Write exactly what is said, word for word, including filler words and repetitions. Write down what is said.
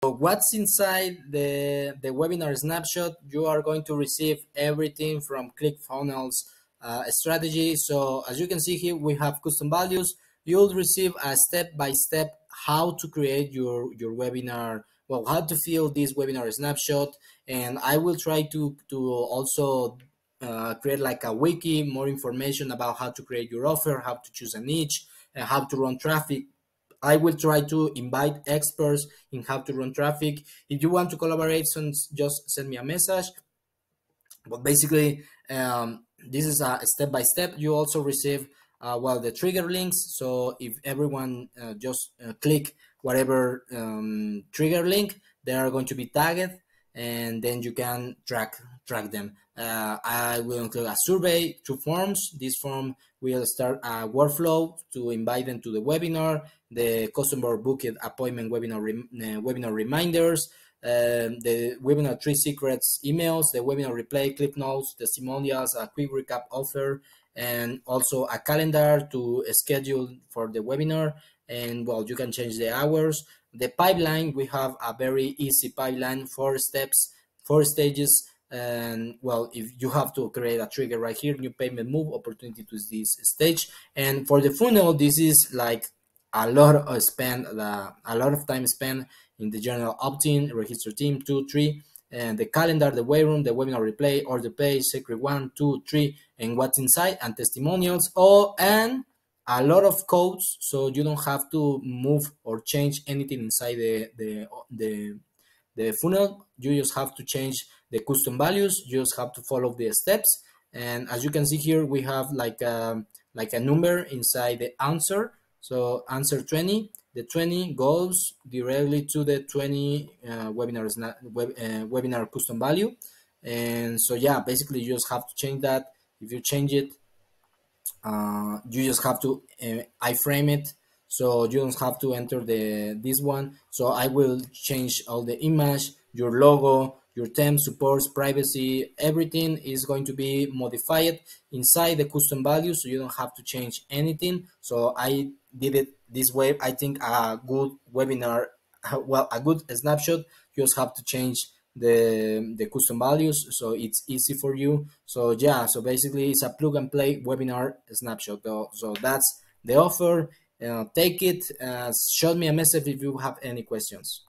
what's inside the, the webinar snapshot? You are going to receive everything from ClickFunnels uh, strategy. So as you can see here, we have custom values. You'll receive a step-by-step how to create your, your webinar, well, how to fill this webinar snapshot. And I will try to, to also uh, create like a wiki, more information about how to create your offer, how to choose a niche, and how to run traffic. I will try to invite experts in how to run traffic. If you want to collaborate, just send me a message. But basically, um, this is a step by step. You also receive uh, well the trigger links. So if everyone uh, just uh, click whatever um, trigger link, they are going to be tagged, and then you can track track them. Uh, I will include a survey, two forms. This form will start a workflow to invite them to the webinar, the customer booked appointment webinar rem uh, webinar reminders, um, the webinar three secrets emails, the webinar replay, clip notes, testimonials, a quick recap offer, and also a calendar to schedule for the webinar. And well, you can change the hours. The pipeline, we have a very easy pipeline, four steps, four stages. And well, if you have to create a trigger right here, new payment move, opportunity to this stage. And for the funnel, this is like a lot of spend, uh, a lot of time spent in the general opt-in, register team, two, three, and the calendar, the way room, the webinar replay, order page, secret one, two, three, and what's inside, and testimonials. Oh, and a lot of codes, so you don't have to move or change anything inside the the the, the funnel. You just have to change the custom values. You just have to follow the steps. And as you can see here, we have like a, like a number inside the answer. So answer twenty, the twenty goes directly to the twenty uh, webinars web, uh, webinar custom value. And so yeah, basically you just have to change that. If you change it, uh, you just have to uh, iframe it, so you don't have to enter the this one. So I will change all the image, your logo, your terms, supports, privacy, everything is going to be modified inside the custom value, so you don't have to change anything. So I did it this way. I think a good webinar, well, a good snapshot, you just have to change the the custom values, so it's easy for you. So yeah, so basically it's a plug and play webinar snapshot though. So that's the offer. Uh, take it, uh, shoot me a message if you have any questions.